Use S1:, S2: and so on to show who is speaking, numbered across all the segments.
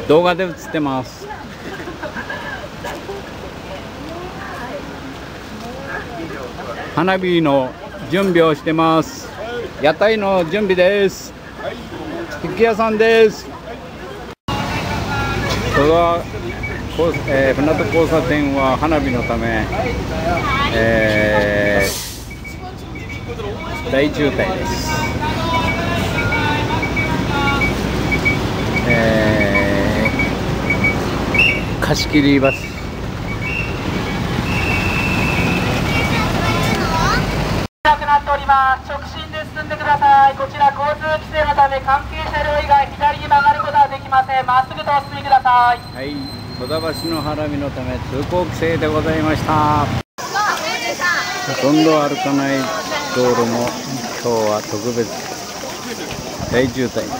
S1: 動画で映ってます。花火の準備をしてます。屋台の準備です。菊屋さんです。戸田船戸交差点は花火のため、大渋滞です。貸し切りバス。
S2: なくなっております。直進で進んでください。こちら交通規制のため関係車両以外左に曲がることはできません。まっすぐとお進みください。
S1: はい、戸田橋の花火のため通行規制でございました。ほとんど歩かない道路も今日は特別大渋滞です。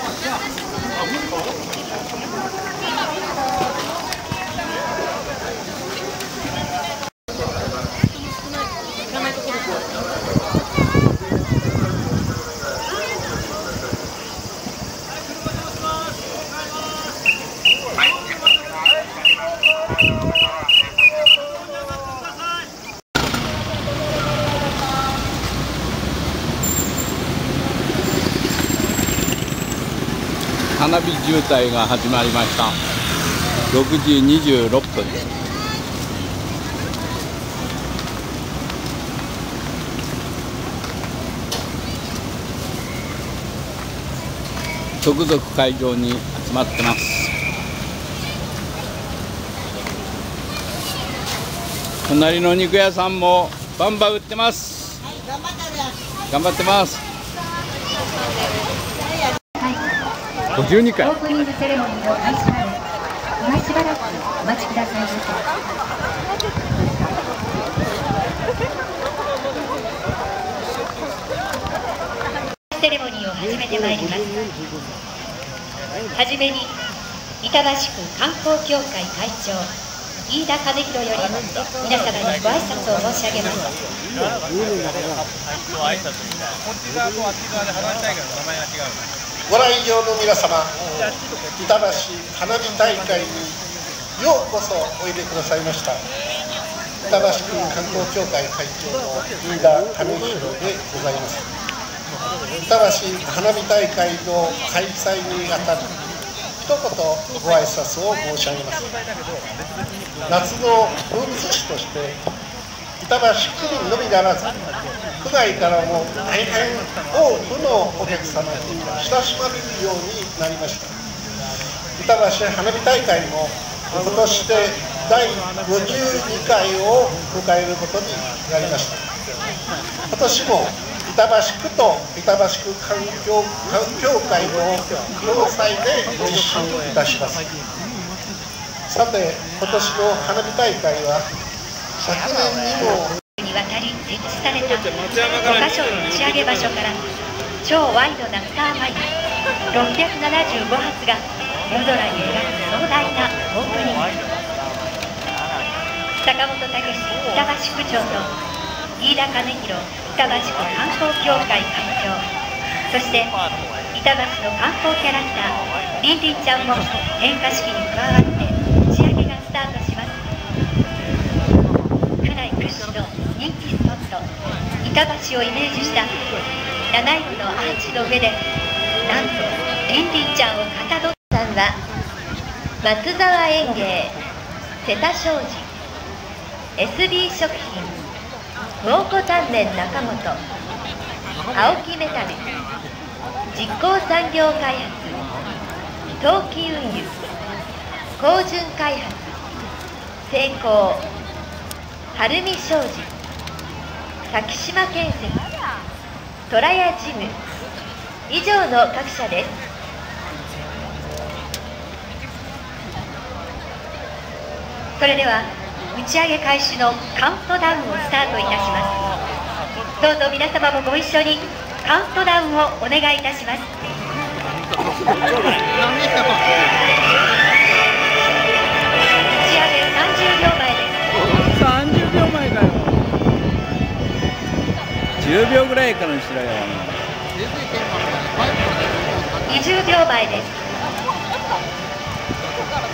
S1: 花火渋滞が始まりました。6時26分。続々会場に集まってます。隣の肉屋さんもバンバン売ってます。頑張ってます。52回。オープニングセレモニーの開始まで今しばらくお待ちくださいませ。セレモニーを始めてまいります。はじめに板橋区観光協会会長飯田兼弘より皆様にご挨拶を申し上げます。
S3: ご来場の皆様、板橋花火大会にようこそおいでくださいました。板橋区観光協会会長の飯田兼弘でございます。板橋花火大会の開催にあたり、一言ご挨拶を申し上げます。夏の風物詩として板橋区民のみならず区外からも大変多くのお客様に親しまれるようになりました。板橋花火大会も今年で第52回を迎えることになりました。今年も板橋区と板橋区観光協会の共催で実施いたします。さて、今年の花火大会は昨年にも
S4: にわたり設置された5カ所の打ち上げ場所から超ワイドなスターファイヤー675発が夜空に描く壮大なオープニング。坂本武史板橋区長と飯田兼弘板橋区観光協会会長、そして板橋の観光キャラクターりんりんちゃんも点火式に加わって打ち上げがスタートします。区内屈指の人気スポット板橋をイメージした7色のアーチの上でなんとりんりんちゃんをかたどったのは松沢園芸、瀬田商事、SB 食品、蒙古タンメン中本、青木メタル、実光産業開発、冬季運輸、高順開発、成功、晴海商事、先島建設、虎屋ジム以上の各社です。それでは打ち上げ開始のカウントダウンをスタートいたします。どうぞ皆様もご一緒にカウントダウンをお願いいたします。打ち上げ30秒前です。
S1: 30秒前かよ。10秒ぐらいからにしろよ。
S4: 20秒前です。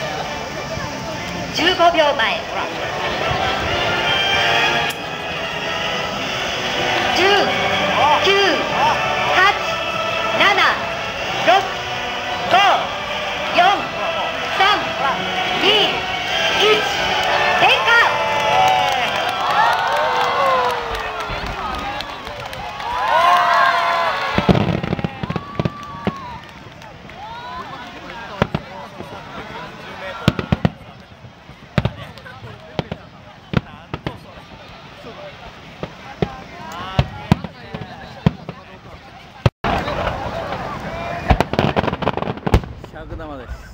S1: 15秒前。10、9、8、7、6、5、4、3、2、1、点火。
S5: 100玉です。